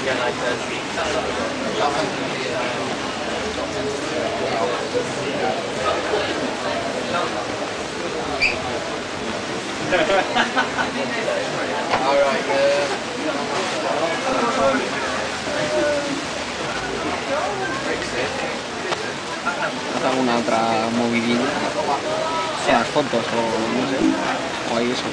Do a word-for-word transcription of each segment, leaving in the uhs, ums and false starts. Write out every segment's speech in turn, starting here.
¿Haz alguna otra movidilla? Las fotos o no sé, o ahí eso.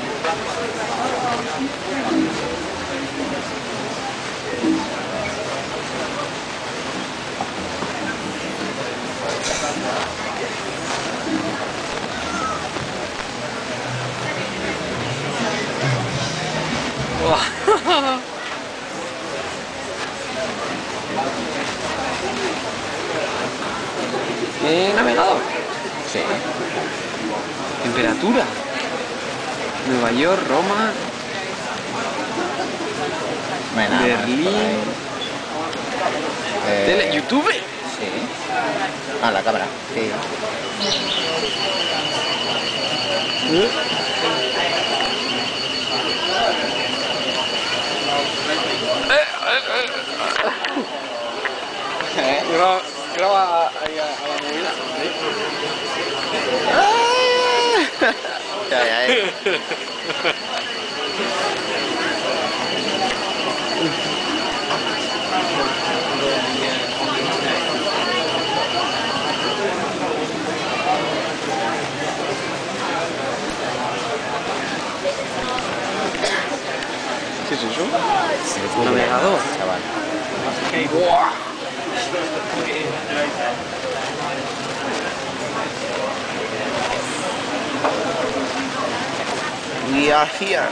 ¿Eh, navegador? Sí. Temperatura. Nueva York, Roma, Bueno, Berlín. eh, Tele, YouTube. Sí. Ah, la cámara. Sí. ¿Eh? Graba, graba ahí a, a la movida. Ya, ya, ya. ¿Qué es eso? Un navegador. Chaval. ¡Buah! We are here.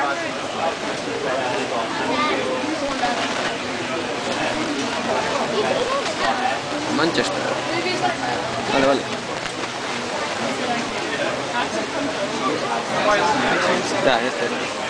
Manchester. Vale, vale. Ya, este.